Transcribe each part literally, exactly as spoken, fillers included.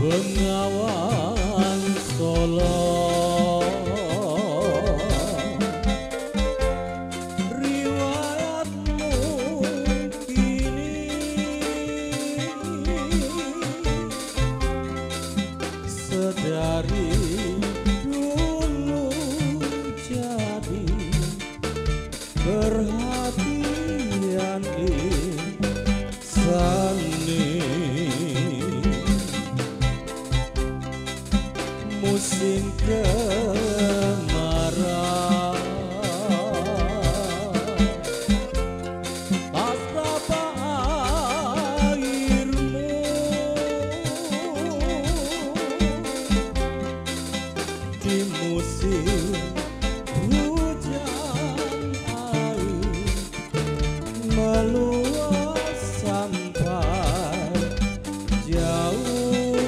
Bengawan Solo riwayatmu kini sedari dulu jadi perhatian insani. Musim kemarau tak berapa airmu di musim hujan air meluas sampai jauh.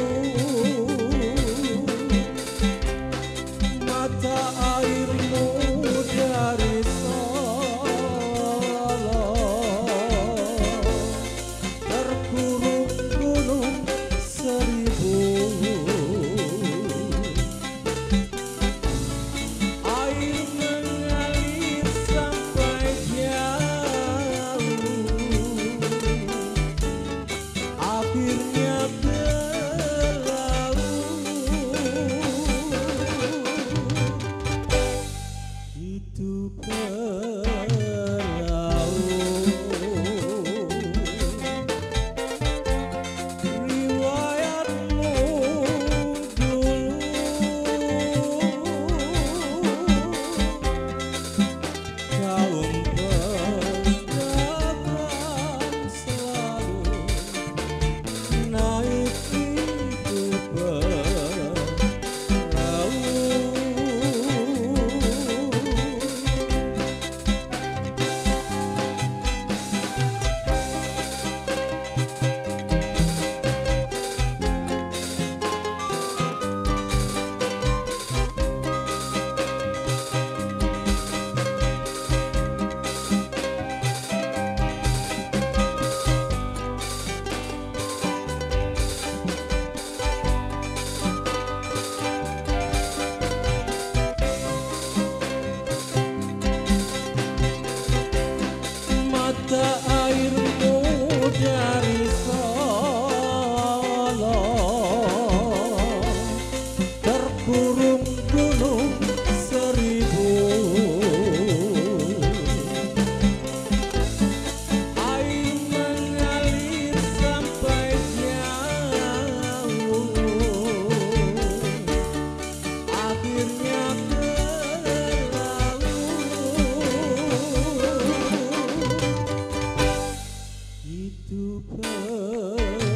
Mata airmu dari Solo terkurung gunung seribu. Air mengalir sampai jauh, akhirnya itu perahu riwayatmu dulu kaum pedagang selalu naik itu perahu. Mata airmu dari Solo terkurung gunung seribu. Air mengalir sampai jauh, akhirnya itu perahu.